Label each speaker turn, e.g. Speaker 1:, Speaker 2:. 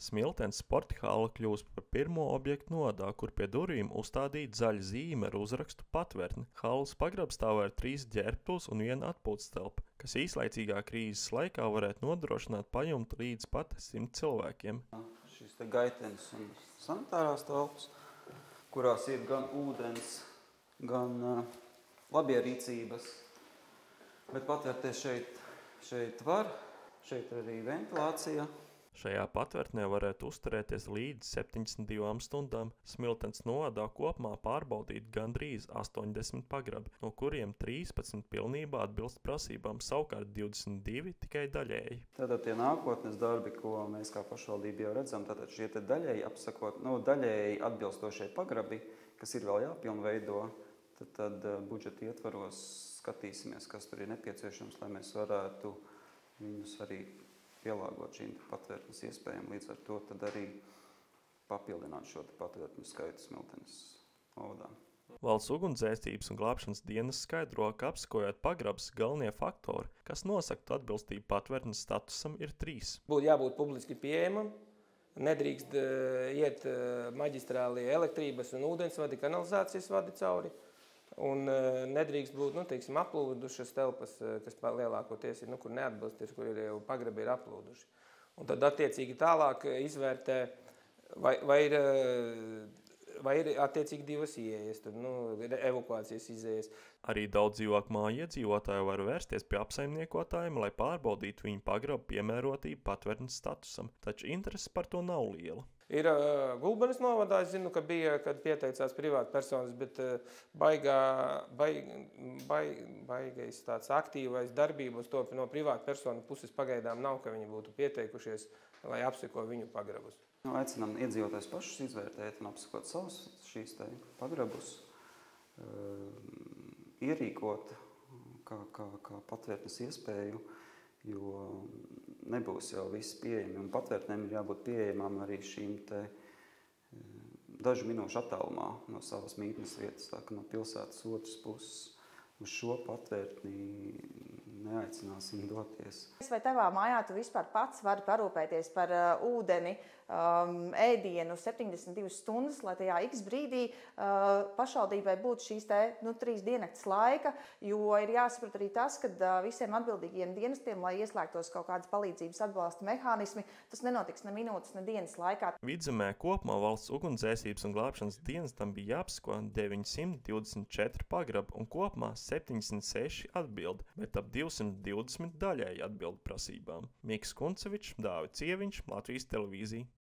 Speaker 1: Smiltenes sporta hala kļūst par pirmo objektu novadā, kur pie durvīm uzstādīta zaļa zīme ar uzrakstu Patvertne. Halas pagrabstāvā ir 3 ģērbtuves un 1 atpūtas telpa, kas īslaicīgā krīzes laikā varētu nodrošināt pajumtu līdz pat 100 cilvēkiem.
Speaker 2: Šīs te gaitenes un sanitārās telpas, kurās ir gan ūdens, gan labierīcības, bet patvērties šeit var, šeit ir arī ventilācija.
Speaker 1: Šajā patvērtnē varētu uzturēties līdz 72 stundām. Smiltenes novadā kopumā pārbaudīt gandrīz 80 pagrabi, no kuriem 13 pilnībā atbilst prasībām, savukārt 22 tikai daļēji.
Speaker 2: Tātad tie nākotnes darbi, ko mēs kā pašvaldība jau redzam, tātad šie te daļēji atbilstošie pagrabi, kas ir vēl jāpilnveido, tad budžeta ietvaros skatīsimies, kas tur ir nepieciešams, lai mēs varētu viņus arī pielāgot šīm patvērtnes iespējām, līdz ar to tad arī papildināt šo patvērtņu skaitu Smiltenes novadā.
Speaker 1: Valsts ugunsdzēsības un glābšanas dienas skaidro, ka apsekojot pagrabus, galvenie faktori, kas nosaktu atbilstību patvērtnes statusam, ir 3.
Speaker 3: Būtu jābūt publiski pieejamam, nedrīkst iet maģistrālie elektrības un ūdensvadi, kanalizācijas vadi cauri. Un nedrīkst būt, aplūdušas telpas, kas lielākoties ir, kur neatbilst, kur ir jau pagrabi ir aplūduši. Un tad attiecīgi tālāk izvērtē, vai ir attiecīgi 2 ieejas, evakuācijas izējas.
Speaker 1: Arī daudz dzīvāku māju iedzīvotāju var vērsties pie apsaimniekotājiem, lai pārbaudītu viņu pagrabu piemērotību patvērtnes statusam, taču interese par to nav liela.
Speaker 3: Ir Gulbenes novadā, es zinu, ka bija, kad pieteicās privāta personas, bet baigais tāds aktīvais darbības to no privāta persona puses pagaidām nav, ka viņi būtu pieteikušies, lai apseko viņu pagrabus.
Speaker 2: Aicinām iedzīvotājus pašus izvērtēt un apsekot savus šīs te pagrabus, ierīkot kā patvērtnes iespēju, jo nebūs jau viss pieejami, un patvērtnēm ir jābūt pieejamām arī šīm te dažu minūšu attālumā no savas mītnes vietas, tā ka no pilsētas otras puses uz šo patvērtni neaicināsim doties.
Speaker 4: Vai tavā mājā tu vispār pats vari parūpēties par ūdeni, ēdienu 72 stundas, lai tajā x brīdī pašvaldībai būtu šīs 3 diennakts laika, jo ir jāsaprot arī tas, ka visiem atbildīgiem dienestiem, lai ieslēgtos kaut kādas palīdzības atbalsta mehānismi, tas nenotiks ne minūtes, ne dienas laikā.
Speaker 1: Vidzemē kopumā valsts ugunsdzēsības un glābšanas dienestam bija jāapseko 924 pagrabi un kopumā 76 atbildi, bet ap 220 daļēji atbildi prasībām. Miks Kuncevičs, Dāvids Ieviņš, Latvijas televīzija.